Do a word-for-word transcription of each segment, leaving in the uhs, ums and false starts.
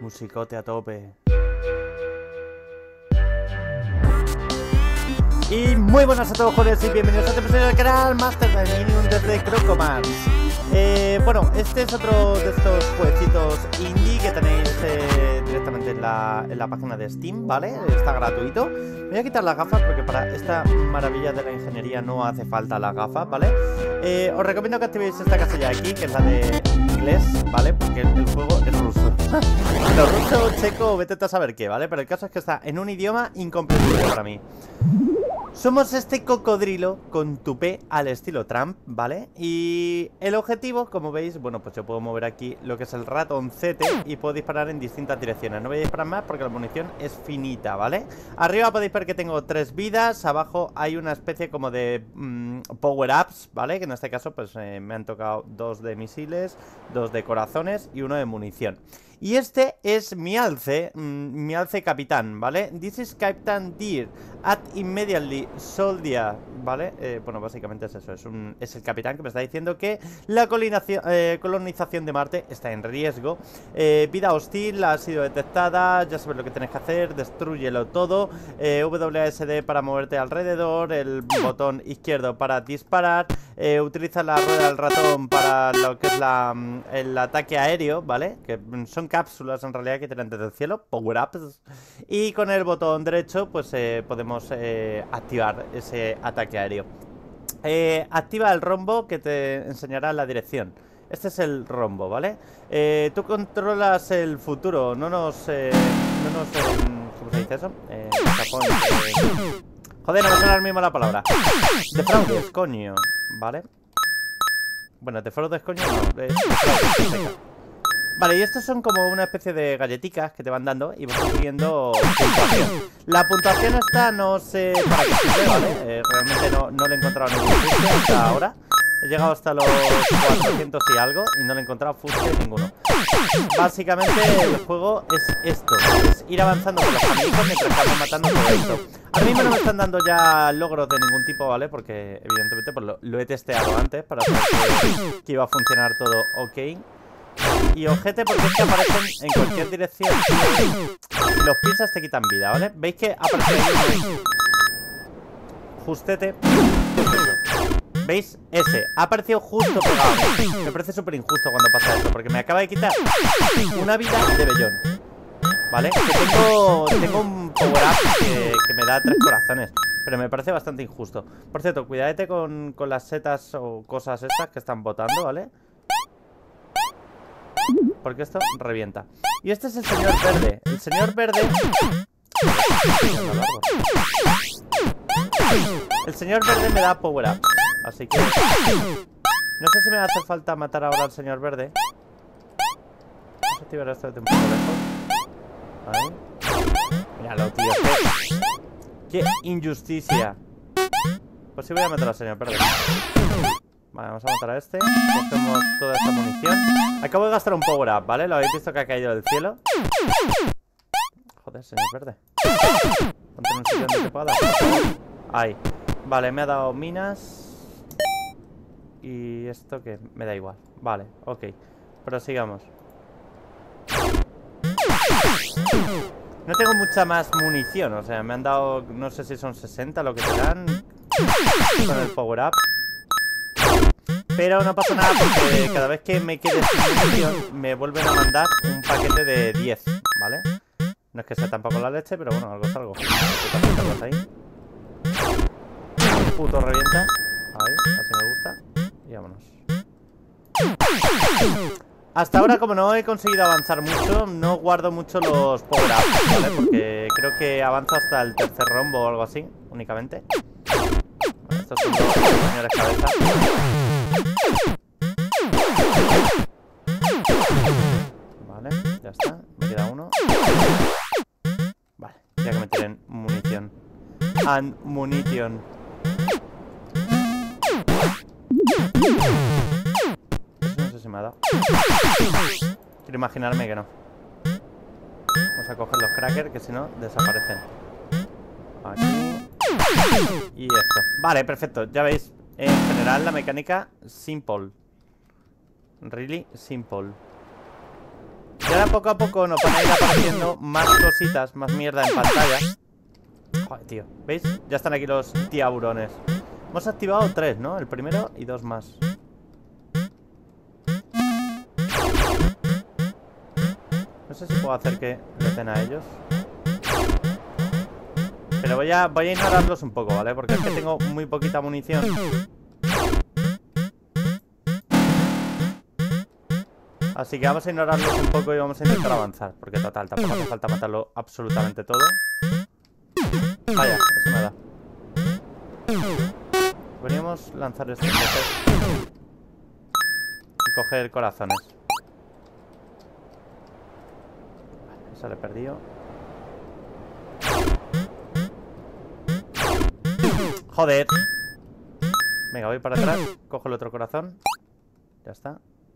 Musicote a tope. Y muy buenas a todos, jóvenes, y bienvenidos a este episodio del canal Master Dominion desde Crocomans. Eh, bueno, este es otro de estos jueguecitos indie que tenéis eh, directamente en la, en la página de Steam, ¿vale? Está gratuito. Me voy a quitar las gafas porque para esta maravilla de la ingeniería no hace falta las gafas, ¿vale? Eh, os recomiendo que activéis esta casilla de aquí, que es la de inglés, ¿vale? Porque el, el juego es ruso. Lo ruso, checo, vete a saber qué, ¿vale? Pero el caso es que está en un idioma incomprensible para mí. Somos este cocodrilo con tupé al estilo Trump, ¿vale? Y el objetivo, como veis, bueno, pues yo puedo mover aquí lo que es el ratoncete y puedo disparar en distintas direcciones. No voy a disparar más porque la munición es finita, ¿vale? Arriba podéis ver que tengo tres vidas, abajo hay una especie como de mmm, power-ups, ¿vale? Que en este caso pues eh, me han tocado dos de misiles, dos de corazones y uno de munición. Y este es mi alce, mmm, mi alce capitán, ¿vale? This is Captain Deer, at immediately soldier, ¿vale? Eh, bueno, básicamente es eso, es, un, es el capitán que me está diciendo que la colonización, eh, colonización de Marte está en riesgo. eh, Vida hostil ha sido detectada, ya sabes lo que tienes que hacer, destrúyelo todo. eh, W A S D para moverte alrededor, el botón izquierdo para disparar. eh, Utiliza la rueda del ratón para lo que es la, el ataque aéreo, ¿vale? Que son cápsulas en realidad que tiran desde el cielo, power-ups. Y con el botón derecho pues eh, podemos eh, activar ese ataque aéreo. eh, Activa el rombo que te enseñará la dirección. Este es el rombo, ¿vale? Eh, tú controlas el futuro. No nos... Eh, no nos eh, ¿cómo se dice eso? Eh, Japón, eh, joder, no me suena ahora mismo la palabra. Defraudes, coño, ¿vale? Bueno, defraudes, coño, no. Eh, defraudes, vale, y estos son como una especie de galletitas que te van dando y vas consiguiendo puntuación. La puntuación esta no sé para qué sirve, ¿vale? Eh, realmente no, no le he encontrado ningún fuste hasta ahora. He llegado hasta los cuatrocientos y algo y no le he encontrado fuste ninguno. Básicamente el juego es esto, es ir avanzando con los caminos mientras estamos matando todo esto. Ahora mismo no me están dando ya logros de ningún tipo, ¿vale? Porque evidentemente pues, lo, lo he testeado antes para saber que, que iba a funcionar todo ok. Y ojete porque es que aparecen en cualquier dirección. Si los pisas te quitan vida, ¿vale? ¿Veis que aparece ahí? Justete. ¿Veis? Ese. Ha aparecido justo pegado. Me parece súper injusto cuando pasa esto, porque me acaba de quitar una vida de vellón, ¿vale? Que tengo, tengo un power-up que, que me da tres corazones, pero me parece bastante injusto. Por cierto, cuidadete con, con las setas o cosas estas que están botando, ¿vale? Porque esto revienta. Y este es el señor verde. El señor verde... El señor verde me da power up. Así que... no sé si me hace falta matar ahora al señor verde. Vamos a activar esto desde un poco lejos. Ahí. Míralo, tío. ¡Qué, qué injusticia! Pues sí voy a matar al señor verde. Vale, vamos a matar a este. Cogemos toda esta munición. Acabo de gastar un power up, ¿vale? Lo habéis visto que ha caído del cielo. Joder, señor verde. Ponte en un sitio donde te pueda dar. Ahí. Vale, me ha dado minas. Y esto que me da igual. Vale, ok. Prosigamos. No tengo mucha más munición. O sea, me han dado, no sé si son sesenta lo que te dan con el power up. Pero no pasa nada porque cada vez que me quede sin munición me vuelven a mandar un paquete de diez, ¿vale? No es que sea tampoco la leche, pero bueno, algo es algo. Ahí. Puto revienta. Ahí, así me gusta. Y vámonos. Hasta ahora, como no he conseguido avanzar mucho, no guardo mucho los power-ups, ¿vale? Porque creo que avanzo hasta el tercer rombo o algo así, únicamente. Bueno, estos son los señores cabeza. Vale, ya está. Me queda uno. Vale, ya que me tienen munición. And munition. Eso no sé si me ha dado. Quiero imaginarme que no. Vamos a coger los crackers, que si no, desaparecen. Aquí. Y esto. Vale, perfecto. Ya veis, en general la mecánica simple. Really simple. Y ahora poco a poco nos van a ir apareciendo más cositas, más mierda en pantalla. Joder, tío, ¿veis? Ya están aquí los tiburones. Hemos activado tres, ¿no? El primero y dos más. No sé si puedo hacer que le den a ellos. Pero voy a, voy a ignorarlos un poco, ¿vale? Porque es que tengo muy poquita munición. Así que vamos a ignorarlos un poco y vamos a intentar avanzar. Porque total, tampoco hace falta matarlo absolutamente todo. Vaya, eso me da. Podríamos lanzar estos peces y coger corazones. Vale, eso le he perdido. Joder. Venga, voy para atrás. Cojo el otro corazón. Ya está.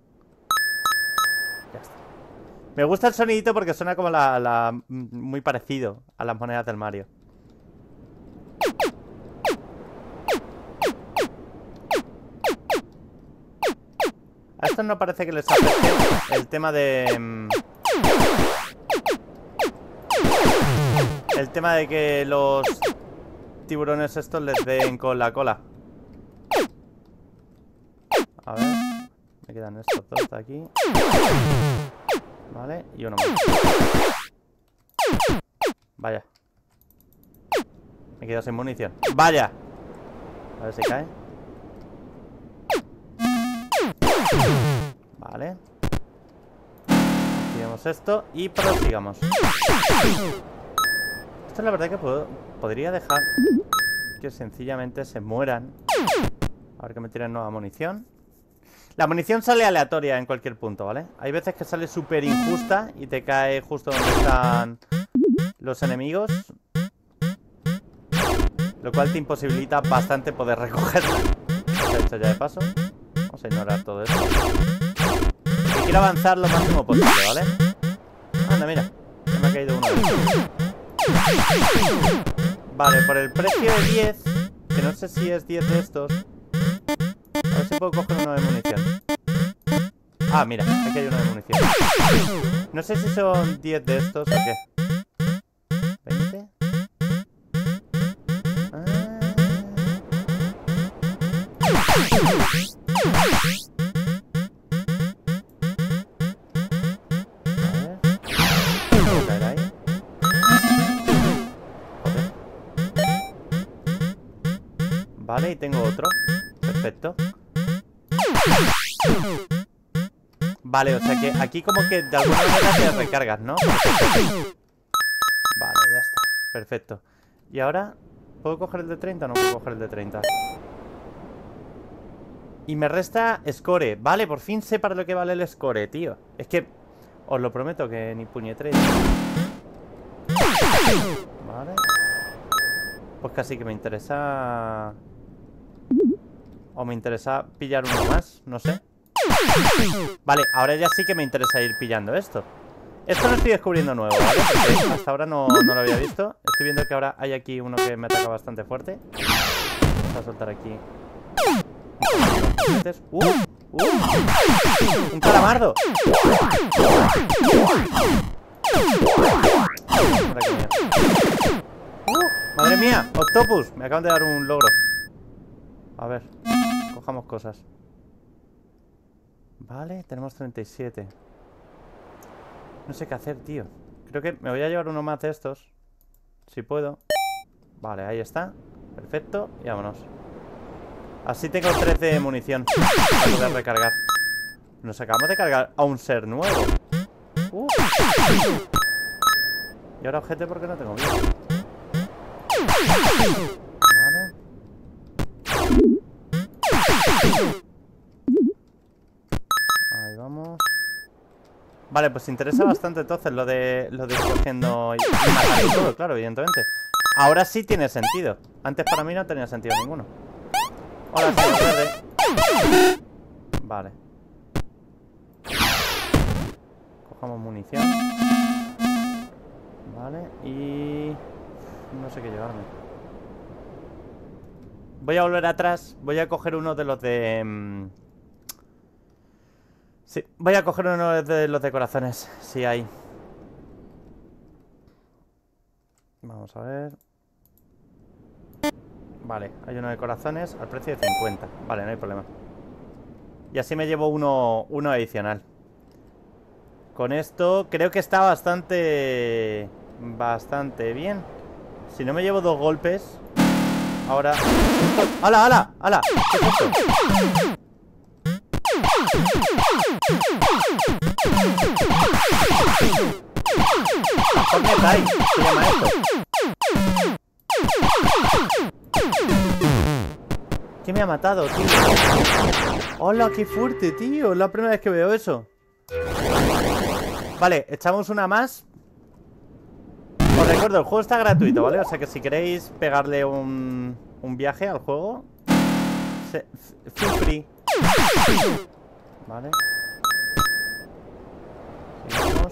Ya está. Me gusta el sonidito porque suena como la, la... muy parecido a las monedas del Mario. A estos no parece que les afecte el tema de... El tema de que los tiburones estos les den con la cola. A ver. Me quedan estos dos de aquí. Vale, y uno más. Vaya. Me quedo sin munición. Vaya. A ver si cae. Vale. Activemos esto y prosigamos. Esto es la verdad que puedo, podría dejar que sencillamente se mueran. A ver que me tiren nueva munición. La munición sale aleatoria en cualquier punto, ¿vale? Hay veces que sale súper injusta y te cae justo donde están los enemigos, lo cual te imposibilita bastante poder recogerla. Lo he hecho ya de paso. Vamos a ignorar todo esto. Y quiero avanzar lo máximo posible, ¿vale? Anda, mira. Se me ha caído uno de estos. Vale, por el precio de diez, que no sé si es diez de estos. A ver si puedo coger uno de munición. Ah, mira, aquí hay uno de munición. No sé si son diez de estos o qué. ¿veinte? Ah. A ver. Ahí. Joder. Vale, y tengo otro. Perfecto. Vale, o sea que aquí como que de alguna manera te recargas, ¿no? Vale, ya está. Perfecto. Y ahora, ¿puedo coger el de treinta o no puedo coger el de treinta? Y me resta score. Vale, por fin sé para lo que vale el score, tío. Es que, os lo prometo que ni puñetera. Vale. Pues casi que me interesa... O me interesa pillar uno más, no sé. Vale, ahora ya sí que me interesa ir pillando esto. Esto lo estoy descubriendo nuevo, ¿vale? Porque hasta ahora no, no lo había visto. Estoy viendo que ahora hay aquí uno que me ataca bastante fuerte. Vamos a soltar aquí. ¡Uh! ¡Uh! ¡Un calamardo! ¡Uh! ¡Madre mía! ¡Octopus! Me acaban de dar un logro. A ver, cojamos cosas. Vale, tenemos treinta y siete. No sé qué hacer, tío. Creo que me voy a llevar uno más de estos, si puedo. Vale, ahí está. Perfecto, y vámonos. Así tengo trece de munición para poder recargar. Nos acabamos de cargar a un ser nuevo. uh. Y ahora objeto porque no tengo vida. Vale. Ahí vamos. Vale, pues interesa bastante entonces lo de lo de ir cogiendo y matando todo, claro, evidentemente. Ahora sí tiene sentido. Antes para mí no tenía sentido ninguno. Hola, señor verde. Vale. Cojamos munición. Vale, y... no sé qué llevarme. Voy a volver atrás. Voy a coger uno de los de... Mmm... Sí, voy a coger uno de los de corazones, si hay. Vamos a ver. Vale, hay uno de corazones al precio de cincuenta. Vale, no hay problema. Y así me llevo uno, uno adicional. Con esto creo que está bastante... Bastante bien. Si no me llevo dos golpes... Ahora... ¡Hala, hala! ¡Hala! ¿Qué es esto? ¿Qué hay? ¿Se llama esto? ¿Qué me ha matado, tío? ¡Hola, qué fuerte, tío! Es la primera vez que veo eso. Vale, echamos una más. Os recuerdo, el juego está gratuito, ¿vale? O sea que si queréis pegarle un, un viaje al juego, se, feel free. Vale. Sigamos.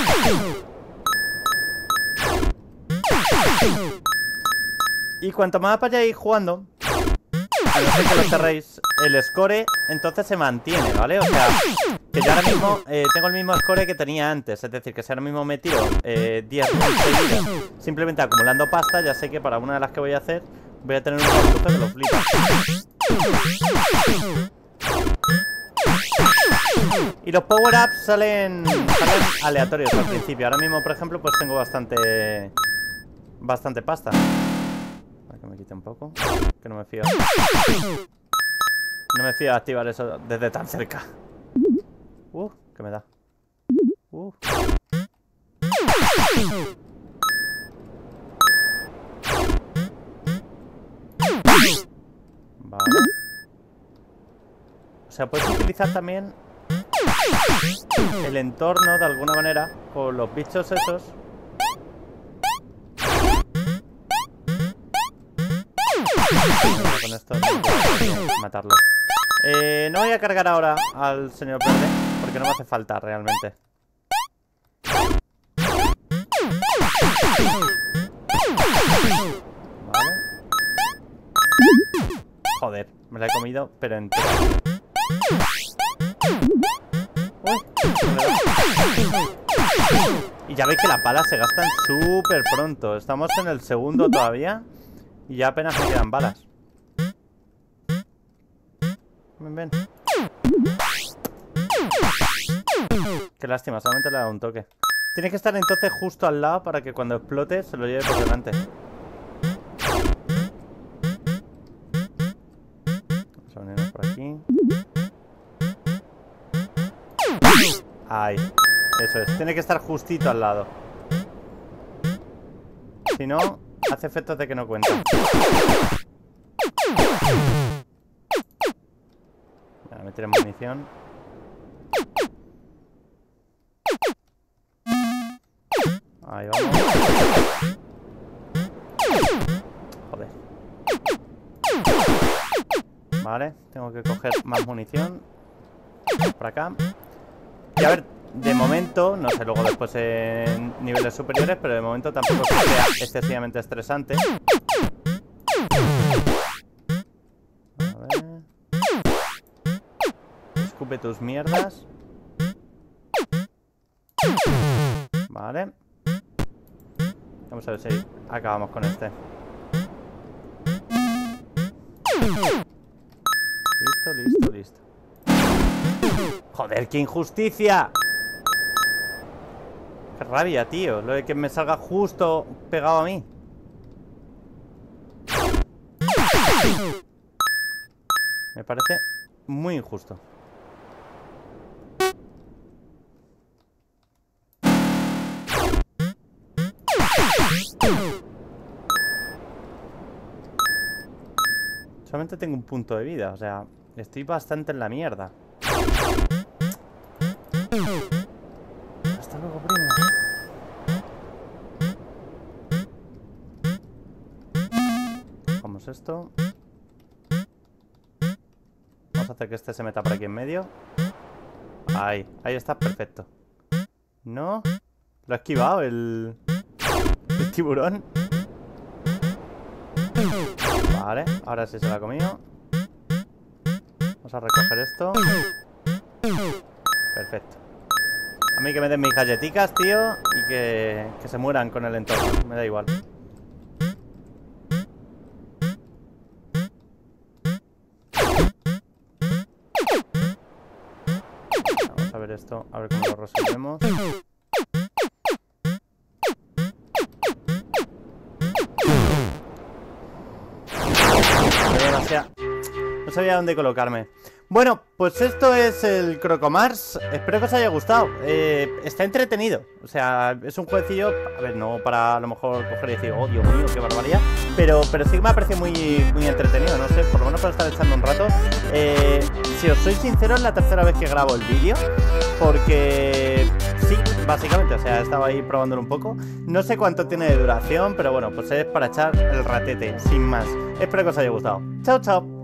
Y cuanto más vayáis jugando, a no ser que lo cerréis, el score entonces se mantiene, ¿vale? O sea, que yo ahora mismo eh, tengo el mismo score que tenía antes. Es decir, que si ahora mismo me tiro eh, diez runs seguidas simplemente acumulando pasta, ya sé que para una de las que voy a hacer voy a tener un recurso que lo flipa. Y los power-ups salen, salen aleatorios al principio. Ahora mismo, por ejemplo, pues tengo bastante Bastante pasta. Para que me quite un poco, que no me fío. No me fío de activar eso desde tan cerca. Uh, ¿qué me da? Uh. Vale. O sea, puedes utilizar también el entorno de alguna manera con los bichos esos. Con esto no puedo matarlos. Eh, no voy a cargar ahora al señor verde porque no me hace falta realmente. Vale. Joder, me la he comido, pero entera. Uy. Y ya veis que las balas se gastan súper pronto. Estamos en el segundo todavía y ya apenas me quedan balas. Ven, ven. Qué lástima, solamente le he dado un toque. Tiene que estar entonces justo al lado para que cuando explote se lo lleve por delante. Vamos a venirnos por aquí. Ahí. Eso es. Tiene que estar justito al lado. Si no, hace efectos de que no cuenta. Voy a meter en munición. Ahí vamos. Joder. Vale, tengo que coger más munición. Por acá. Y a ver, de momento, no sé luego después en niveles superiores, pero de momento tampoco es que sea excesivamente estresante. A ver. Escupe tus mierdas. Vale. Vamos a ver si acabamos con este. Listo, listo, listo. Joder, qué injusticia. Qué rabia, tío. Lo de que me salga justo pegado a mí. Me parece muy injusto. Solamente tengo un punto de vida, o sea, estoy bastante en la mierda. Hasta luego, primo. Cogemos esto. Vamos a hacer que este se meta por aquí en medio. Ahí, ahí está, perfecto. No, lo ha esquivado el, el tiburón. Vale, ahora sí se lo ha comido. Vamos a recoger esto. Perfecto. A mí que me den mis galletitas, tío, y que, que se mueran con el entorno. Me da igual. Vamos a ver esto, a ver cómo lo resolvemos. No sabía dónde colocarme. Bueno, pues esto es el Crocomars. Espero que os haya gustado. eh, Está entretenido. O sea, es un jueguecillo, a ver, no para a lo mejor coger y decir, oh Dios mío, qué barbaridad, Pero, pero sí que me ha parecido muy, muy entretenido. No sé, por lo menos para estar echando un rato. eh, Si os soy sincero, es la tercera vez que grabo el vídeo, porque sí, básicamente, o sea, estaba ahí probándolo un poco. No sé cuánto tiene de duración, pero bueno, pues es para echar el ratete, sin más. Espero que os haya gustado. Chao, chao.